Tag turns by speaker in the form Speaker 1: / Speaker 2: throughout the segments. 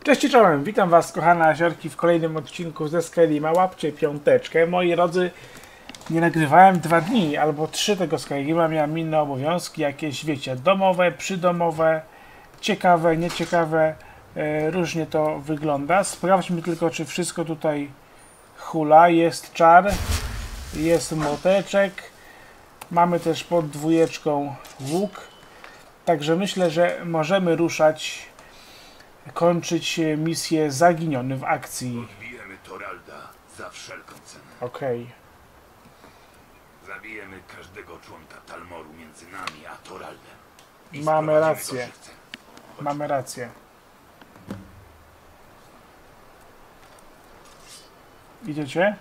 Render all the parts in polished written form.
Speaker 1: Cześć i czołem, witam was kochane aziorki w kolejnym odcinku ze Skyrima. Łapcie piąteczkę. Moi drodzy, nie nagrywałem 2 dni albo 3 tego Skyrima, miałem inne obowiązki, jakieś wiecie, domowe, przydomowe, ciekawe, nieciekawe, różnie to wygląda. Sprawdźmy tylko, czy wszystko tutaj hula, jest czar, jest młoteczek, mamy też pod 2 łuk, także myślę, że możemy ruszać, kończyć misję Zaginiony w akcji.
Speaker 2: Odbijemy Toralda za wszelką cenę.
Speaker 1: Okej.
Speaker 2: Zabijemy każdego członka Talmoru między nami a Toraldem. I
Speaker 1: Mamy
Speaker 2: sprowadzimy
Speaker 1: rację.
Speaker 2: go żywcem.
Speaker 1: Mamy rację. Idziecie?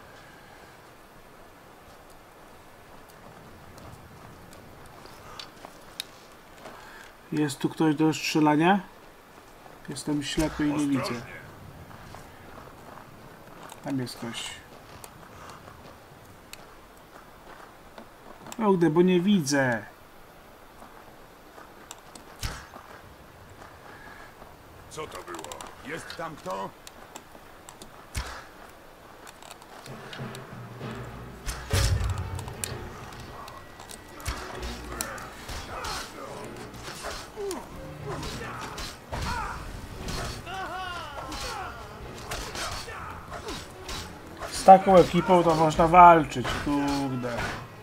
Speaker 1: Jest tu ktoś do strzelania? Jestem ślepy i nie widzę.
Speaker 2: Ostrożnie.
Speaker 1: Tam jest ktoś. Ogdę, bo nie widzę.
Speaker 2: Co to było? Jest tam kto?
Speaker 1: Z taką ekipą to można walczyć, kurde.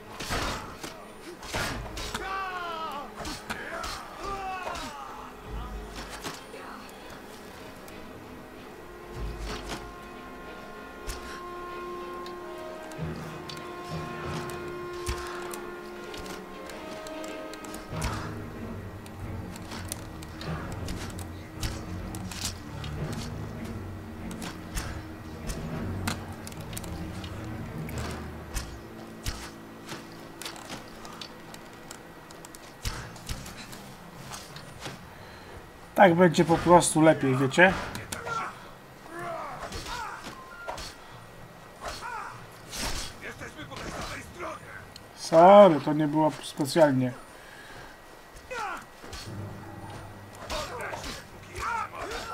Speaker 1: Tak będzie po prostu lepiej, wiecie?
Speaker 2: Jesteśmy po tej samej stronie.
Speaker 1: Sorry, to nie było specjalnie.
Speaker 2: Poddaj się, póki jeszcze możesz.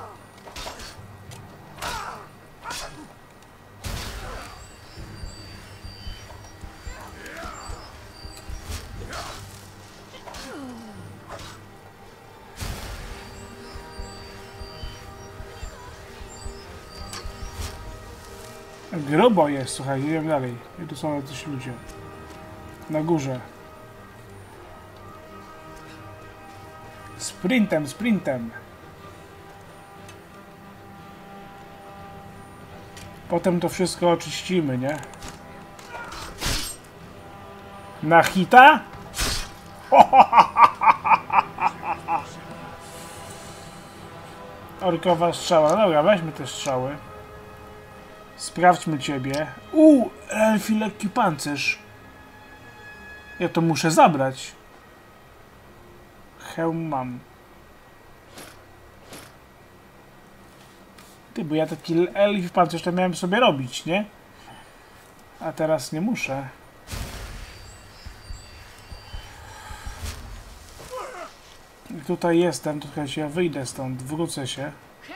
Speaker 1: Grubo jest, słuchaj, idziemy dalej. I tu są jacyś ludzie. Na górze. Sprintem, sprintem. Potem to wszystko oczyścimy, nie? Na hita? Orkowa strzała. No dobra, weźmy te strzały. Sprawdźmy ciebie. Elfi lekki pancerz. Ja to muszę zabrać. Hełm mam. Ty, bo ja taki elfi pancerz to miałem sobie robić, nie? A teraz nie muszę. I tutaj jestem, to słuchajcie, ja wyjdę stąd, wrócę się.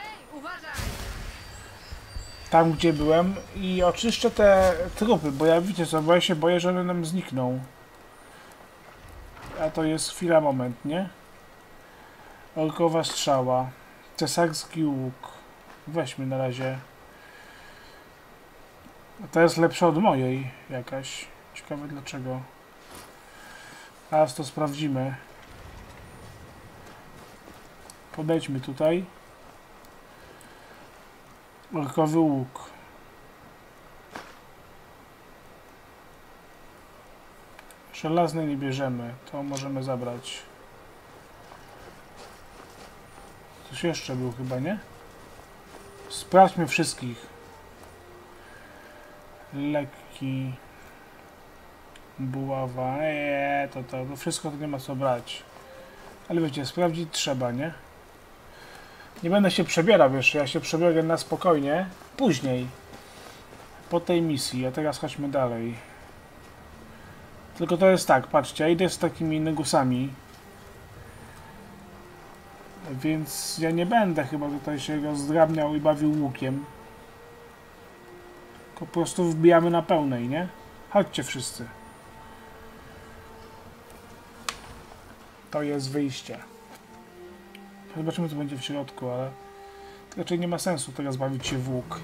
Speaker 1: Tam, gdzie byłem i oczyszczę te trupy, bo ja wiecie co, bo ja się boję, że one nam znikną. A to jest chwila, moment, nie? Orkowa strzała. Cesarski łuk. Weźmy na razie. A ta jest lepsza od mojej jakaś. Ciekawe dlaczego. Teraz to sprawdzimy. Podejdźmy tutaj. Orkowy łuk. Żelazny nie bierzemy. To możemy zabrać. Coś jeszcze był chyba, nie? Sprawdźmy wszystkich. Lekki. Buława. To wszystko to nie ma co brać. Ale wiecie, sprawdzić trzeba, nie? Nie będę się przebierał jeszcze, ja się przebiorę na spokojnie. Później. Po tej misji, a teraz chodźmy dalej. Tylko to jest tak, patrzcie, ja idę z takimi negusami. Więc ja nie będę chyba tutaj się rozdrabniał i bawił łukiem. Tylko po prostu wbijamy na pełnej, nie? Chodźcie wszyscy. To jest wyjście. Zobaczymy, co będzie w środku, ale raczej nie ma sensu teraz bawić się w łuk.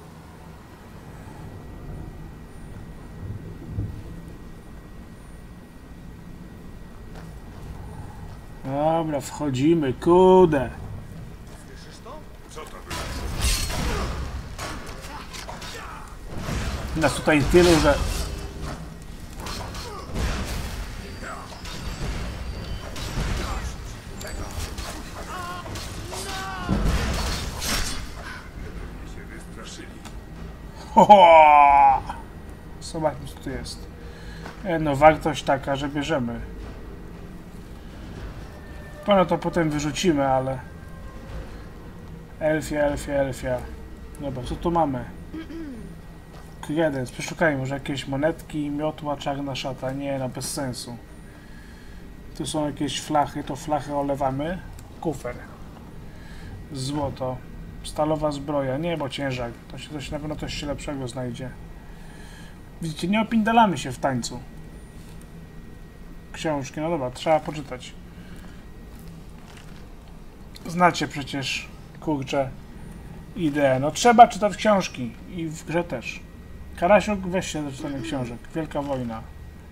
Speaker 1: Dobra, wchodzimy, kudę.
Speaker 2: Co to było?
Speaker 1: Nas tutaj tylu, że...
Speaker 2: Się wystraszyli.
Speaker 1: Ho, ho! Zobaczmy, co tu jest. No, wartość taka, że bierzemy. No to potem wyrzucimy, ale... Elfia. Dobra, co tu mamy? Kredens, przeszukajmy, może jakieś monetki, miotła, czarna szata. Nie, no bez sensu. Tu są jakieś flachy, to flachę olewamy. Kufer. Złoto. Stalowa zbroja. Nie, bo ciężar. To się na pewno coś się lepszego znajdzie. Widzicie, nie opindalamy się w tańcu. Książki, no dobra, trzeba poczytać. Znacie przecież, kurczę, ideę. No trzeba czytać książki i w grze też. Karasiuk, weź się do czytania książek. Wielka wojna.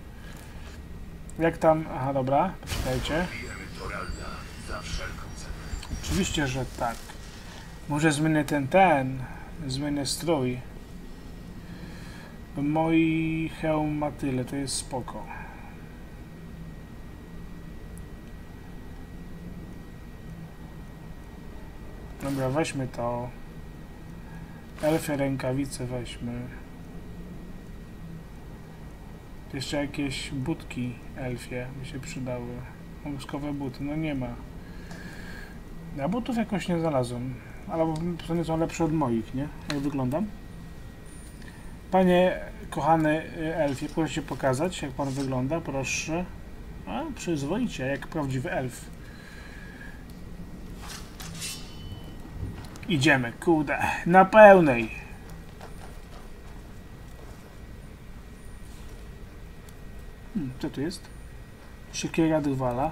Speaker 1: Jak tam... Aha, dobra, poczekajcie.
Speaker 2: Bijemy Toralda za wszelką cenę.
Speaker 1: Oczywiście, że tak. Może zmienię zmienię strój. Mój hełm ma tyle, to jest spoko. Dobra, weźmy to. Elfie rękawice weźmy. Jeszcze jakieś budki elfie by się przydały. Łuskowe buty, no nie ma. Ja butów jakoś nie znalazłem. Ale to nie są lepsze od moich, nie? Jak wyglądam? Panie kochany elfie, proszę się pokazać, jak pan wygląda, proszę. A, przyzwoicie, jak prawdziwy elf. Idziemy, kurde, na pełnej. Co tu jest? Siekiera drwala.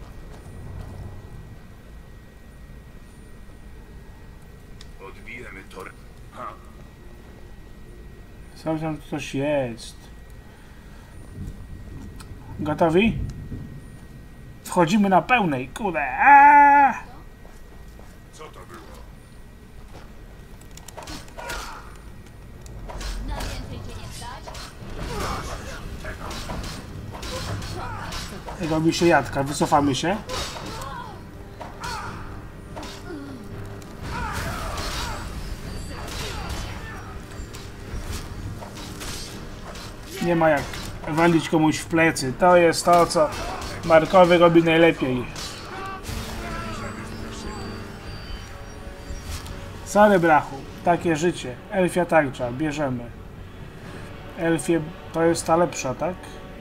Speaker 2: Odbijemy Tor... Ha!
Speaker 1: Sam tam coś jest. Gotowi? Wchodzimy na pełnej, kurde. Aaaa!
Speaker 2: Co to było?
Speaker 3: Na więcej cię nie stać?
Speaker 1: Robi się jadka, wycofamy się. Nie ma jak walić komuś w plecy. To jest to, co Markowy robi najlepiej. Sorry, brachu. Takie życie. Elfia tarcza. Bierzemy. Elfie to jest ta lepsza, tak?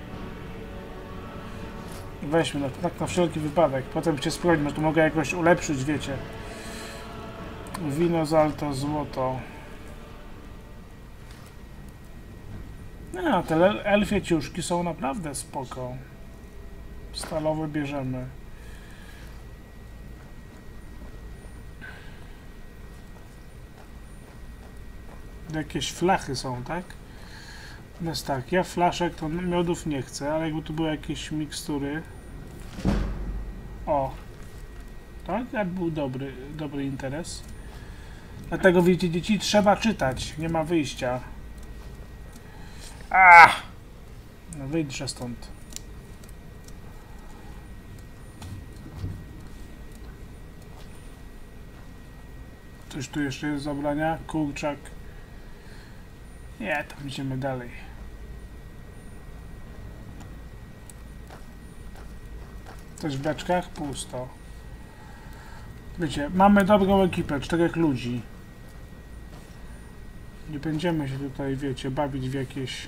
Speaker 1: Weźmy, no tak na wszelki wypadek. Potem cię sprawdźmy, że to mogę jakoś ulepszyć, wiecie. Wino, zalto, złoto. No, te elfie ciuszki są naprawdę spoko. Stalowe bierzemy. Jakieś flachy są, tak? Więc tak, ja flaszek to miodów nie chcę, ale jakby tu były jakieś mikstury. O! Tak? Jak był dobry interes. Dlatego widzicie, dzieci, trzeba czytać. Nie ma wyjścia. No wyjdźże stąd. Coś tu jeszcze jest zabrania? Kurczak. Nie, tam idziemy dalej. Coś w beczkach? Pusto. Wiecie, mamy dobrą ekipę, 4 ludzi. Nie będziemy się tutaj, wiecie, bawić w jakieś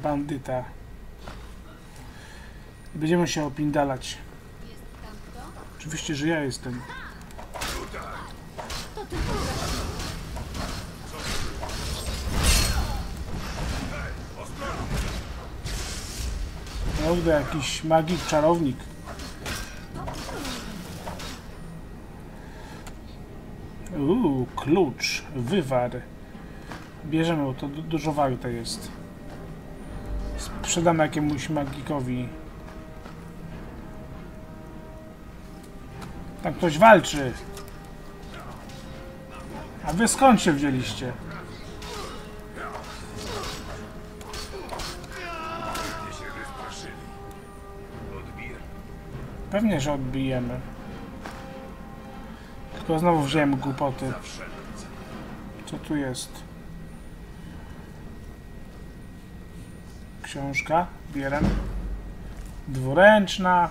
Speaker 1: bandyta. Będziemy się opindalać.
Speaker 3: Jest tam kto?
Speaker 1: Oczywiście, że ja jestem. Prawda, jakiś magik, czarownik. Klucz, wywar. Bierzemy, bo to dużo warto jest. Sprzedamy jakiemuś magikowi. Tam ktoś walczy. A wy skąd się wzięliście? Pewnie, że odbijemy. Tylko znowu wziąłem głupoty. Co tu jest? Książka. Bieram. Dwuręczna.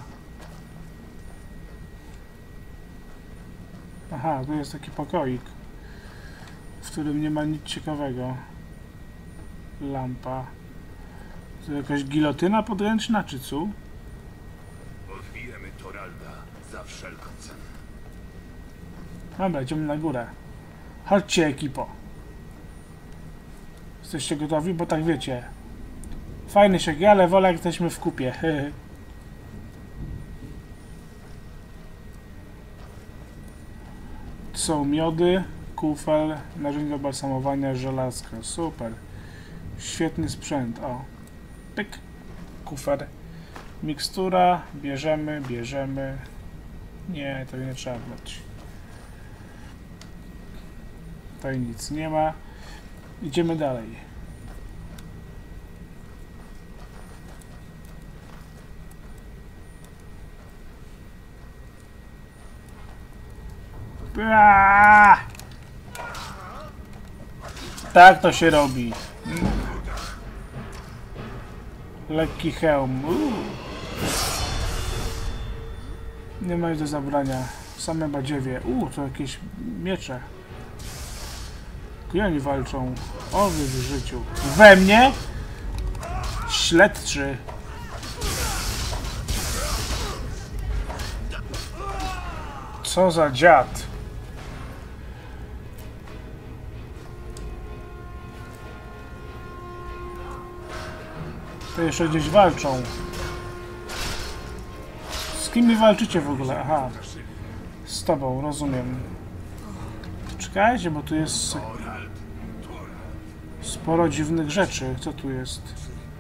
Speaker 1: Aha, tu jest taki pokoik, w którym nie ma nic ciekawego. Lampa. To jakaś gilotyna podręczna, czy co?
Speaker 2: Odbijemy Toralda za wszelką cenę.
Speaker 1: Dobra, idziemy na górę. Chodźcie, ekipo. Jesteście gotowi? Bo tak wiecie. Fajny się gra, ale wolę jak jesteśmy w kupie. Są miody, kufel, narzędzia do balsamowania, żelazka. Super. Świetny sprzęt. O. Pyk. Kufer. Mikstura. Bierzemy. Nie, to nie trzeba brać. Tutaj nic nie ma. Idziemy dalej. Tak to się robi. Lekki hełm. Nie ma nic do zabrania. Same badziewie. To jakieś miecze. Gdzie oni walczą? O wy w życiu. We mnie? Śledczy. Co za dziad. To jeszcze gdzieś walczą. Z kim wy walczycie w ogóle? Aha. Z tobą, rozumiem. Czekajcie, bo tu jest sporo dziwnych rzeczy. Co tu jest?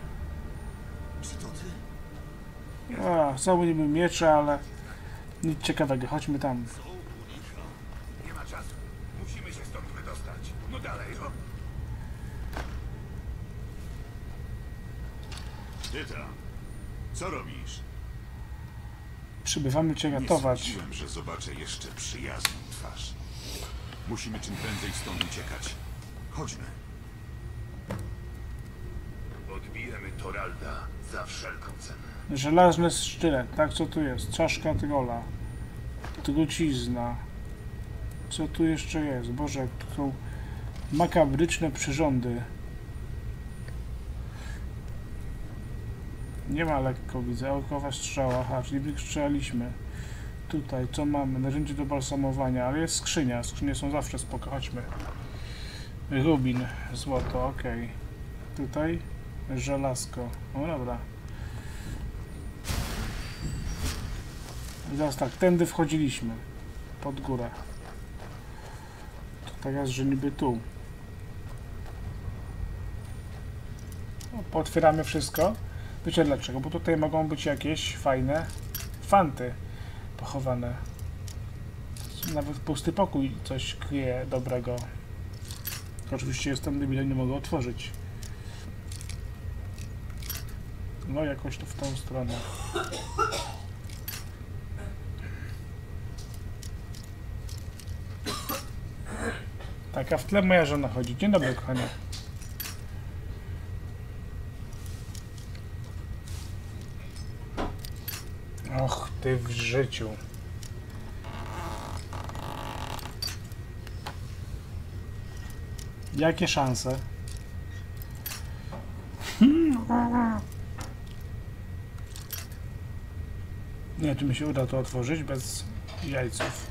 Speaker 1: Znowu niby miecze, ale nic ciekawego. Chodźmy tam.
Speaker 2: Nie ma czasu. Musimy się stąd wydostać. No dalej, ho.
Speaker 4: Ty tam. Co robisz?
Speaker 1: Przybywamy cię
Speaker 4: Nie
Speaker 1: ratować.
Speaker 4: sądziłem, że zobaczę jeszcze przyjazną twarz. Musimy czym prędzej stąd uciekać. Chodźmy.
Speaker 2: Odbijemy Toralda za wszelką cenę.
Speaker 1: Żelazny sztylet. Tak, co tu jest? Czaszka trola. Trucizna. Co tu jeszcze jest? Boże, jak tu są makabryczne przyrządy. Nie ma lekko, widzę. Okowa strzała. Aha, czyli wystrzelaliśmy. Tutaj, co mamy? Narzędzie do balsamowania, ale jest skrzynia. Skrzynie są zawsze spoko. Chodźmy. Rubin, złoto, ok. Tutaj żelazko. No dobra. I teraz tak, tędy wchodziliśmy. Pod górę. To teraz, że niby tu. No, pootwieramy wszystko. Wiecie dlaczego? Bo tutaj mogą być jakieś fajne fanty pochowane. Nawet pusty pokój coś kryje dobrego. Oczywiście jestem debilem, nie mogę otworzyć. No jakoś to w tą stronę. Tak, a w tle moja żona chodzi. Dzień dobry, kochanie. Och, ty w życiu. Jakie szanse? Nie, czy mi się uda to otworzyć bez jajców.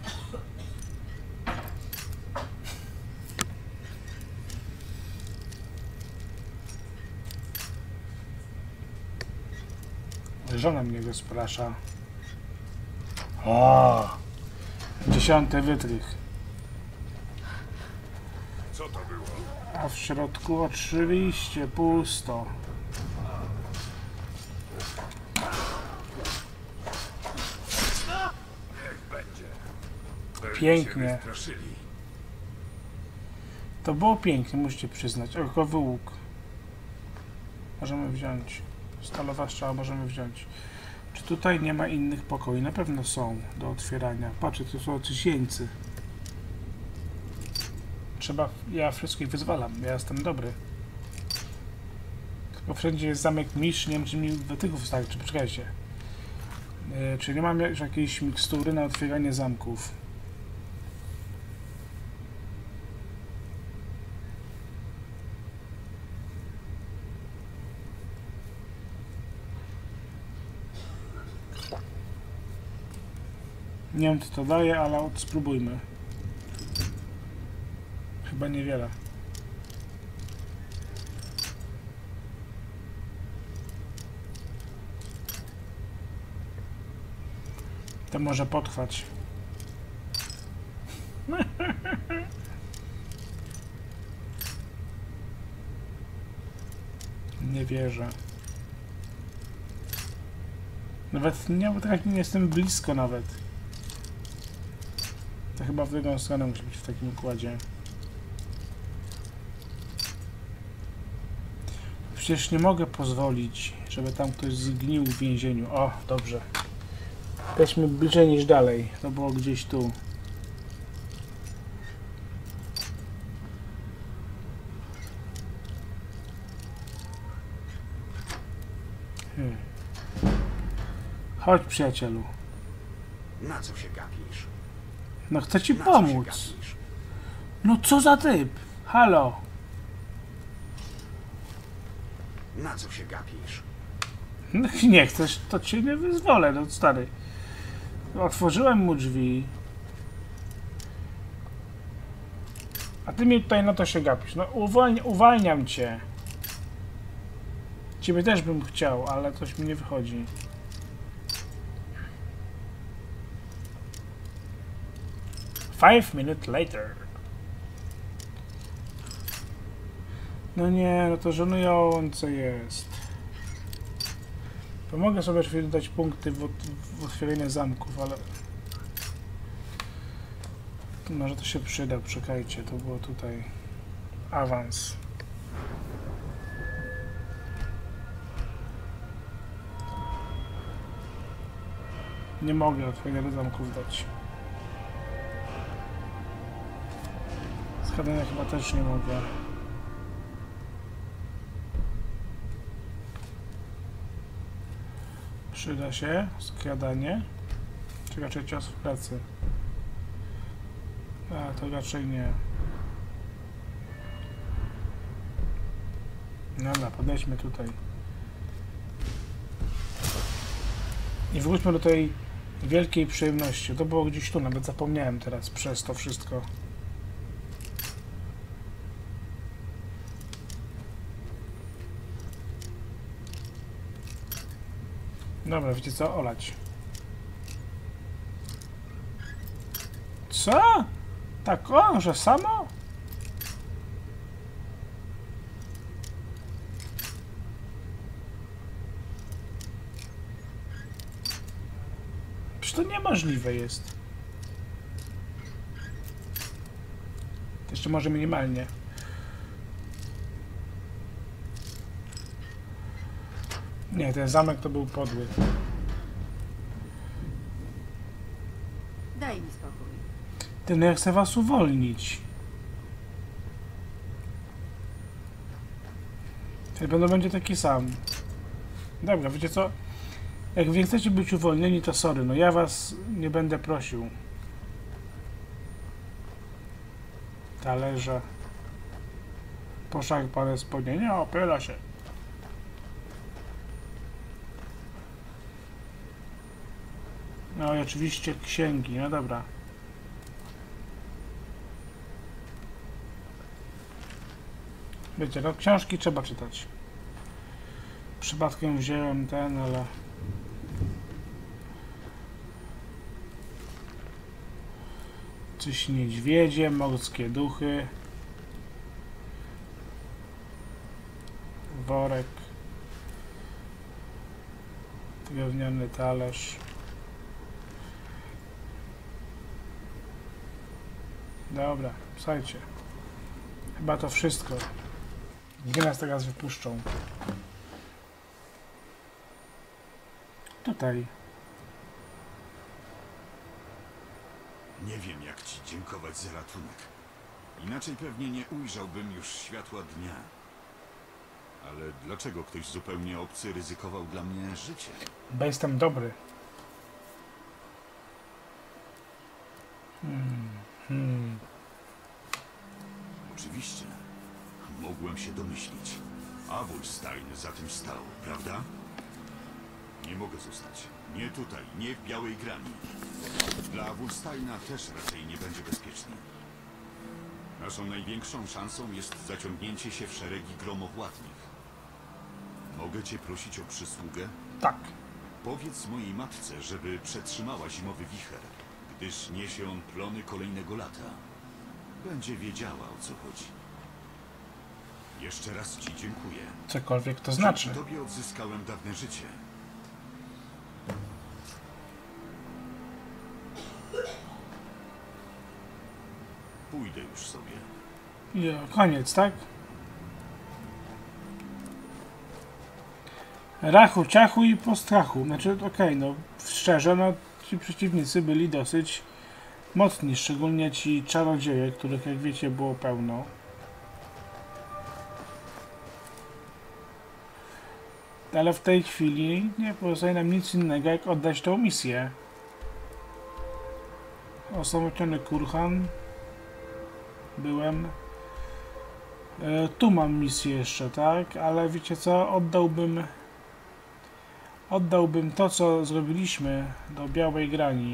Speaker 1: Żona mnie rozprasza. O! 10. wytrych.
Speaker 2: Co to było?
Speaker 1: A w środku oczywiście pusto.
Speaker 2: Niech będzie. Pewnie
Speaker 1: Pięknie.
Speaker 2: się wystraszyli.
Speaker 1: To było pięknie, musicie przyznać. Orkowy łuk. Możemy wziąć. Stalowa strzała możemy wziąć. Czy tutaj nie ma innych pokoi? Na pewno są do otwierania. Patrzcie, to są jacyś jeńcy. Trzeba... Ja wszystkich wyzwalam. Ja jestem dobry. Tylko wszędzie jest zamek misz. Nie wiem, czy mi wytyków starczy. Poczekajcie. Czy nie mam już jakiejś mikstury na otwieranie zamków? Nie wiem, co to daje, ale spróbujmy. Chyba niewiele. To może potrwać. Nie wierzę. Nawet nie jestem blisko nawet. To chyba w drugą stronę musi być w takim układzie. Przecież nie mogę pozwolić, żeby tam ktoś zgnił w więzieniu. O, dobrze. Jesteśmy bliżej niż dalej. To było gdzieś tu. Chodź, przyjacielu.
Speaker 2: Na co się gapisz?
Speaker 1: No chcę ci
Speaker 2: Na co się
Speaker 1: pomóc.
Speaker 2: gapisz?
Speaker 1: No co za typ? Halo.
Speaker 2: Na co się gapisz?
Speaker 1: No, nie chcesz, to cię nie wyzwolę, no stary. Otworzyłem mu drzwi. A ty mi tutaj na to się gapisz. No uwalniam cię. Ciebie też bym chciał, ale coś mi nie wychodzi. 5 minutes later. No nie, no to żenujące jest. Pomogę sobie oczywiście dodać punkty w otwieraniu zamków, ale... Może to się przyda, czekajcie, to było tutaj... Awans. Nie mogę otwierania zamków dać. Składania chyba też nie mogę. Przyda się skradanie, czy raczej cios w pracy? A, to raczej nie. Dobra, podejdźmy tutaj. I wróćmy do tej wielkiej przyjemności. To było gdzieś tu, nawet zapomniałem teraz przez to wszystko. Dobra, wiecie co? Olać. Co? Tak o, że samo? Przecież to niemożliwe jest. Jeszcze może minimalnie. Nie, ten zamek to był podły.
Speaker 5: Daj mi spokój.
Speaker 1: Ten ja chcę was uwolnić. Ten będą będzie taki sam. Dobra, wiecie co? Jak wy chcecie być uwolnieni, to sorry, no ja was nie będę prosił. Talerze. Poszarpane spodnie. Nie opyla się. No No i oczywiście księgi, no dobra. Wiecie, no książki trzeba czytać. Przypadkiem wziąłem ten, ale... Coś niedźwiedzie, morskie duchy. Worek. Drewniany talerz. Dobra, słuchajcie. Chyba to wszystko. Gdzie nas teraz wypuszczą? Tutaj.
Speaker 4: Nie wiem, jak ci dziękować za ratunek. Inaczej pewnie nie ujrzałbym już światła dnia. Ale dlaczego ktoś zupełnie obcy ryzykował dla mnie życie?
Speaker 1: Bo jestem dobry.
Speaker 4: Oczywiście. Mogłem się domyślić. Awulstein za tym stał, prawda? Nie mogę zostać. Nie tutaj, nie w Białej Grani. Dla Awulsteina też raczej nie będzie bezpiecznie. Naszą największą szansą jest zaciągnięcie się w szeregi gromowładnych. Mogę cię prosić o przysługę?
Speaker 1: Tak.
Speaker 4: Powiedz mojej matce, żeby przetrzymała zimowy wicher, gdyż niesie on plony kolejnego lata. Będzie wiedziała, o co chodzi. Jeszcze raz ci dziękuję.
Speaker 1: Cokolwiek to znaczy.
Speaker 4: Dzięki tobie odzyskałem dawne życie. Pójdę już sobie.
Speaker 1: I koniec, tak? Rachu, ciachu i po strachu. Znaczy, okej, no szczerze, no ci przeciwnicy byli dosyć mocni, szczególnie ci czarodzieje, których jak wiecie było pełno. Ale w tej chwili nie pozostaje nam nic innego, jak oddać tą misję. Osamotniony kurhan. Byłem. Tu mam misję jeszcze, tak? Ale wiecie co? Oddałbym to, co zrobiliśmy do Białej Grani.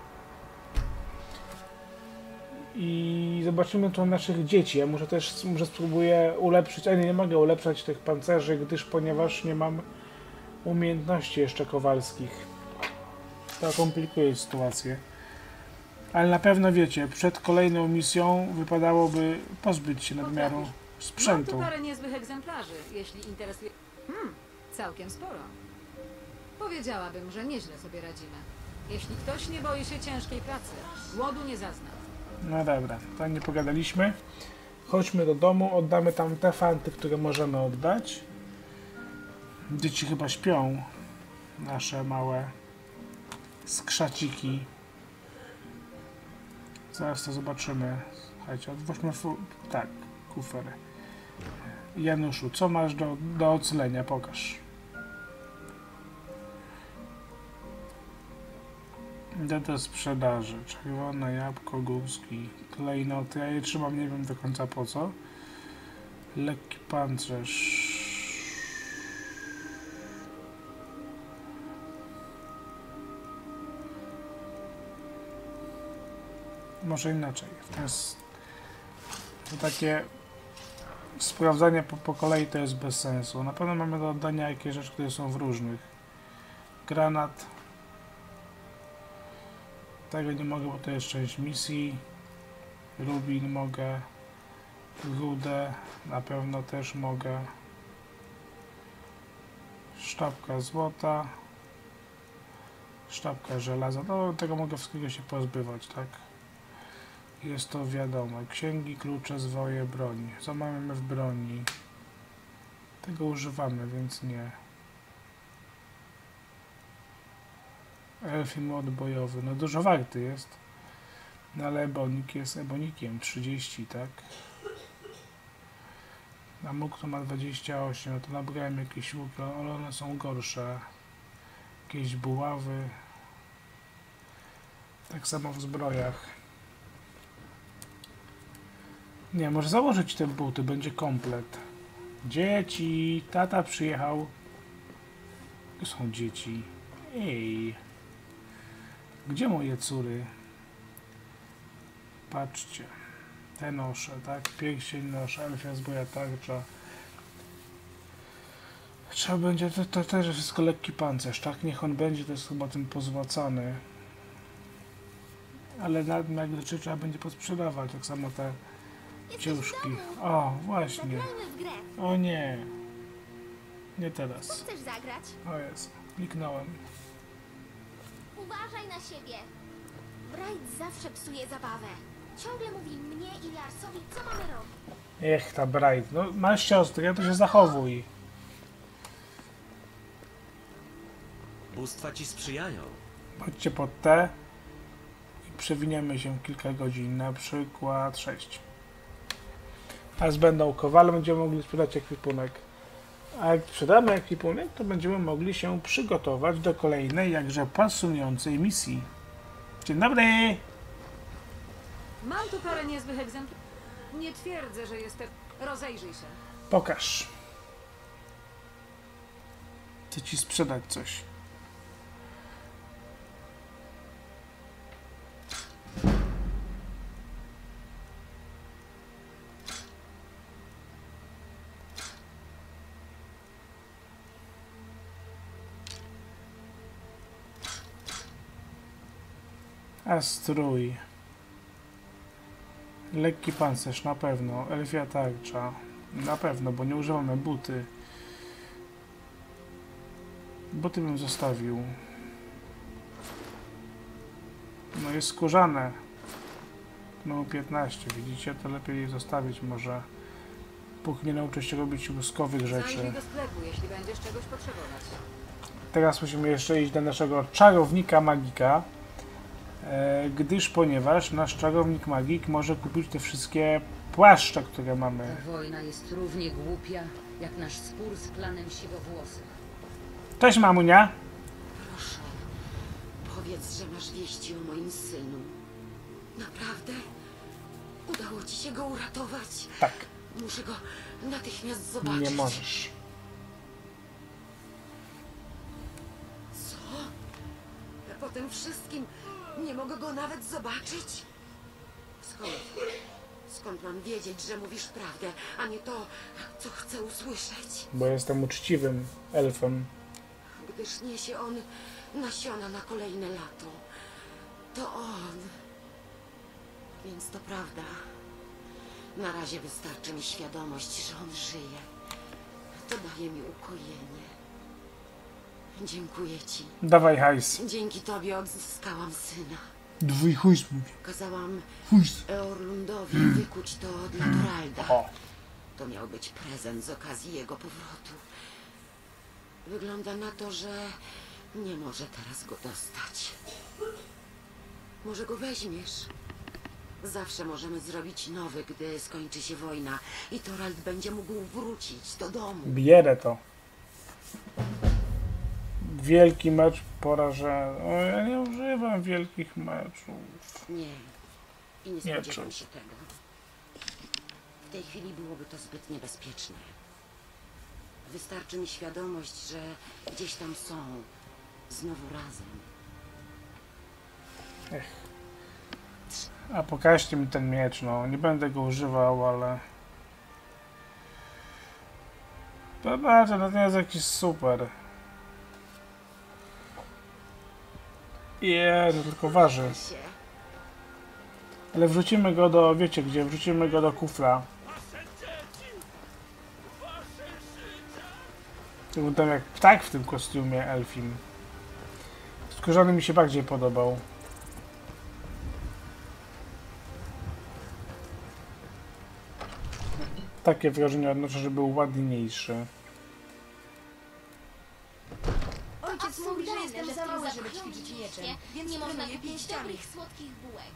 Speaker 1: I zobaczymy tu naszych dzieci. Ja może spróbuję ulepszyć, ale nie mogę ulepszać tych pancerzy, gdyż ponieważ nie mam umiejętności jeszcze kowalskich. To komplikuje sytuację. Ale na pewno wiecie, przed kolejną misją wypadałoby pozbyć się nadmiaru
Speaker 5: Mam
Speaker 1: sprzętu.
Speaker 5: tu parę niezłych egzemplarzy, jeśli interesuje... całkiem sporo. Powiedziałabym, że nieźle sobie radzimy. Jeśli ktoś nie boi się ciężkiej pracy, głodu nie zazna.
Speaker 1: No dobra, to nie pogadaliśmy. Chodźmy do domu, oddamy tam te fanty, które możemy oddać. Dzieci chyba śpią. Nasze małe skrzaciki. Zaraz to zobaczymy. Słuchajcie, otwórzmy tak, kufer. Januszu, co masz do ocalenia? Pokaż. Do sprzedaży. Czerwone jabłko, górski, klejnoty. Ja je trzymam, nie wiem do końca po co. Lekki pancerz. Może inaczej. To takie sprawdzanie po kolei to jest bez sensu. Na pewno mamy do oddania jakieś rzeczy, które są w różnych. Granat. Tego nie mogę, bo to jest część misji. Rubin mogę. Rudę na pewno też mogę. Sztabka złota. Sztabka żelaza. No tego mogę wszystkiego się pozbywać, tak? Jest to wiadome. Księgi, klucze, zwoje, broń. Co mamy w broni? Tego używamy, więc nie. Elfi młot bojowy. No dużo warty jest. No ale ebonik jest ebonikiem. 30, tak? A mógł to ma 28. No to nabrałem jakieś łuki, ale one są gorsze. Jakieś buławy. Tak samo w zbrojach. Nie, może założyć te buty, będzie komplet. Dzieci, tata przyjechał. Tu są dzieci. Ej. Gdzie moje córy? Patrzcie. Te noszę, tak? Pierścień noszę, elfia zbroja tarcza. Trzeba będzie, to też wszystko lekki pancerz, tak? Niech on będzie, to jest chyba tym pozłacany. Ale jak rzeczy trzeba będzie posprzedawać, tak samo te ciuszki. O, właśnie.
Speaker 3: Zagrajmy w grę.
Speaker 1: O nie. Nie teraz.
Speaker 3: Chcesz zagrać?
Speaker 1: O jest. Kliknąłem.
Speaker 3: Uważaj na siebie. Bright zawsze psuje zabawę. Ciągle mówi mnie i Larsowi, co mamy robić.
Speaker 1: Ech, ta Bright. No, masz siostrę, to się zachowuj.
Speaker 6: Bóstwa ci sprzyjają.
Speaker 1: Chodźcie pod T i przewiniemy się kilka godzin, na przykład 6. A z będą kowale będziemy mogli sprzedać ekwipunek. A jak sprzedamy ekwipunek, to będziemy mogli się przygotować do kolejnej, jakże pasjonującej misji. Dzień dobry!
Speaker 5: Mam tu parę niezłych egzemplarzy. Nie twierdzę, że jestem... Rozejrzyj się.
Speaker 1: Pokaż. Chcę ci sprzedać coś. A strój. Lekki pancerz, na pewno. Elfia tarcza. Na pewno, bo nie używamy buty. Buty bym zostawił. No jest skórzane. No 15, widzicie? To lepiej je zostawić może. Póki nie nauczę się robić łuskowych rzeczy.
Speaker 5: Zajrzyj do sklepu, jeśli będziesz czegoś potrzebować.
Speaker 1: Teraz musimy jeszcze iść do naszego czarownika magika. Ponieważ nasz czarownik magik może kupić te wszystkie płaszcze, które mamy.
Speaker 7: Ta wojna jest równie głupia, jak nasz spór z klanem siwowłosych.
Speaker 1: Cześć mamunia!
Speaker 7: Proszę, powiedz, że masz wieści o moim synu. Naprawdę? Udało ci się go uratować?
Speaker 1: Tak,
Speaker 7: Muszę go natychmiast zobaczyć.
Speaker 1: nie możesz.
Speaker 7: Co? Po tym wszystkim nie mogę go nawet zobaczyć? Skąd mam wiedzieć, że mówisz prawdę, a nie to, co chcę usłyszeć?
Speaker 1: Bo jestem uczciwym elfem.
Speaker 7: Gdyż niesie on nasiona na kolejne lato. To on. Więc to prawda. Na razie wystarczy mi świadomość, że on żyje. To daje mi ukojenie. Dziękuję ci.
Speaker 1: Dawaj hajs.
Speaker 7: Dzięki tobie odzyskałam syna.
Speaker 1: Dwój hujs mówi.
Speaker 7: Kazałam
Speaker 1: Hujs.
Speaker 7: Eorlundowi wykuć to dla Toralda.
Speaker 1: O,
Speaker 7: To miał być prezent z okazji jego powrotu. Wygląda na to, że nie może teraz go dostać. Może go weźmiesz? Zawsze możemy zrobić nowy, gdy skończy się wojna i Torald będzie mógł wrócić do domu.
Speaker 1: bierę to. Wielki mecz porażę. O, ja nie używam wielkich meczów.
Speaker 7: Nie. I nie
Speaker 1: Nie
Speaker 7: spodziewam
Speaker 1: czuł.
Speaker 7: się tego. W tej chwili byłoby to zbyt niebezpieczne. Wystarczy mi świadomość, że gdzieś tam są. Znowu razem.
Speaker 1: A pokażcie mi ten miecz, no. Nie będę go używał, ale... Zobaczcie, to nie jest jakiś super. To tylko waży.
Speaker 7: Się.
Speaker 1: Ale wrzucimy go do, wiecie gdzie, wrzucimy go do kufla. Był tam jak ptak w tym kostiumie elfim. Skórzany mi się bardziej podobał. Takie wrażenie odnoszę, że był ładniejszy.
Speaker 3: Ojciec mówi, że jestem za mały, żeby ćwiczyć mieczem, więc nie można kupić dobrych, słodkich bułek.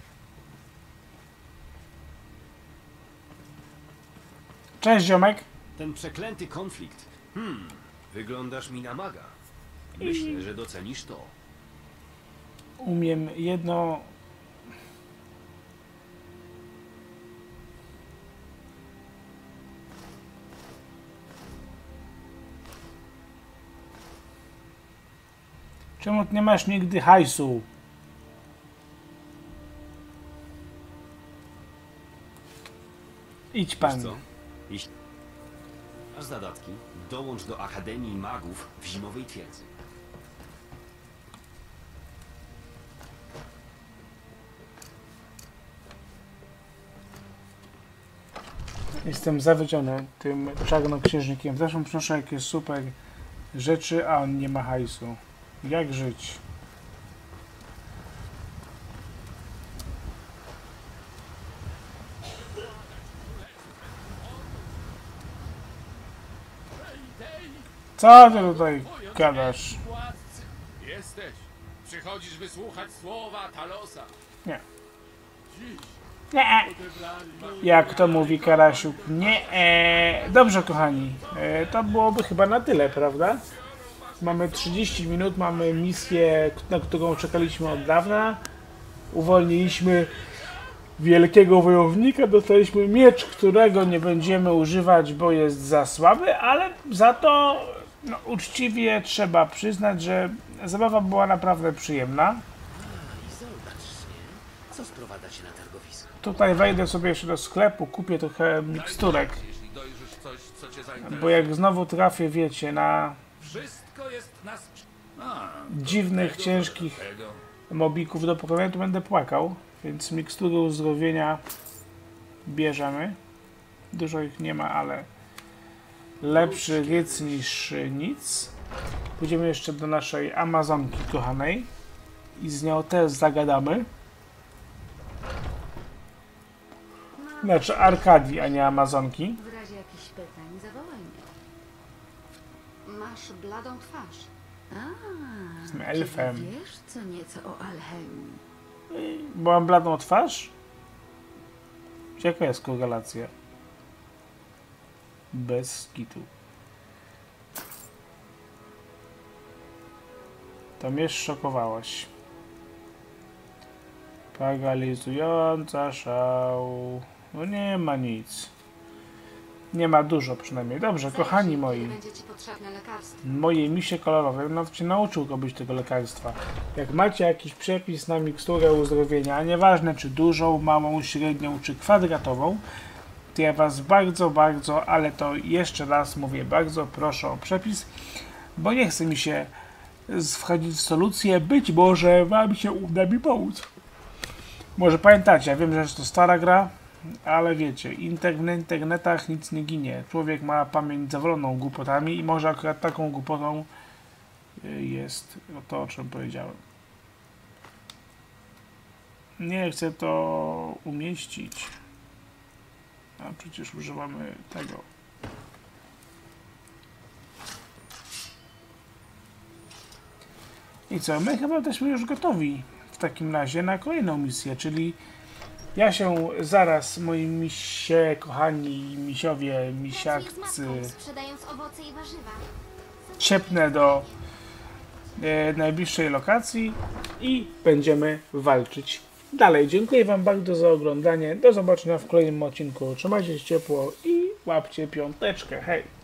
Speaker 1: Cześć ziomek!
Speaker 6: Ten przeklęty konflikt. Wyglądasz mi na maga. Myślę, że docenisz to.
Speaker 1: Umiem jedno... Czemu nie masz nigdy hajsu? Idź
Speaker 6: Wiesz
Speaker 1: pan.
Speaker 6: co? Jeśli masz zadatki, dołącz do Akademii Magów w Zimowej Twierdzy.
Speaker 1: Jestem zawiedziony tym czarnoksiężnikiem. Zresztą przynoszę jakieś super rzeczy, a on nie ma hajsu. Jak żyć? Co ty tutaj gadasz?
Speaker 2: Władcy, jesteś. Przychodzisz wysłuchać słowa Talosa.
Speaker 1: Nie.
Speaker 2: Dziś
Speaker 1: Nie.
Speaker 2: odebrali
Speaker 1: Jak to mówi Karasiuk. Nie. Dobrze, kochani. To byłoby chyba na tyle, prawda? Mamy 30 minut, mamy misję, na którą czekaliśmy od dawna. Uwolniliśmy wielkiego wojownika, dostaliśmy miecz, którego nie będziemy używać, bo jest za słaby, ale za to no, uczciwie trzeba przyznać, że zabawa była naprawdę przyjemna.
Speaker 6: Co sprowadza się na targowisko?
Speaker 1: Tutaj wejdę sobie jeszcze do sklepu, kupię trochę miksturek,
Speaker 2: jeśli dojrzysz coś, co cię zainteresuje.
Speaker 1: bo jak znowu trafię, wiecie, na
Speaker 2: Wszystko jest na
Speaker 1: dziwnych, ciężkich mobików do pokonania, to będę płakał, więc mikstury uzdrowienia bierzemy. Dużo ich nie ma, ale lepszy ryc niż nic. Pójdziemy jeszcze do naszej Amazonki kochanej i z nią też zagadamy. Znaczy Arkadii, a nie Amazonki.
Speaker 5: W razie jakichś pytań zawołaj mnie. Masz bladą twarz.
Speaker 1: Jestem elfem.
Speaker 5: Wiesz co nieco o alchemii.
Speaker 1: Bo mam bladą twarz? Jaka jest korelacja? Bez skitu. To mnie szokowałaś. Paralizująca szał. No nie ma nic. Nie ma dużo przynajmniej. Dobrze, kochani moi.
Speaker 5: Będzie ci potrzebne lekarstwo.
Speaker 1: Moje misie kolorowe, no cię nauczył robić tego lekarstwa. Jak macie jakiś przepis na miksturę uzdrowienia, nieważne czy dużą, małą, średnią czy kwadratową, to ja was bardzo, ale to jeszcze raz mówię, bardzo proszę o przepis, bo nie chce mi się wchodzić w solucję, być może wam się uda mi pomóc. Może pamiętacie, ja wiem, że jest to stara gra, ale wiecie, w internetach nic nie ginie. Człowiek ma pamięć zawoloną głupotami i może akurat taką głupotą jest to, o czym powiedziałem. Nie chcę to umieścić. A przecież używamy tego. I co? My chyba jesteśmy już gotowi w takim razie na kolejną misję, czyli ja się zaraz, moi misie, kochani misiowie,
Speaker 3: Pracuję z
Speaker 1: misiarcy,
Speaker 3: matką, sprzedając owoce i warzywa.
Speaker 1: ciepnę do najbliższej lokacji i będziemy walczyć dalej. Dziękuję wam bardzo za oglądanie. Do zobaczenia w kolejnym odcinku. Trzymajcie się ciepło i łapcie piąteczkę. Hej!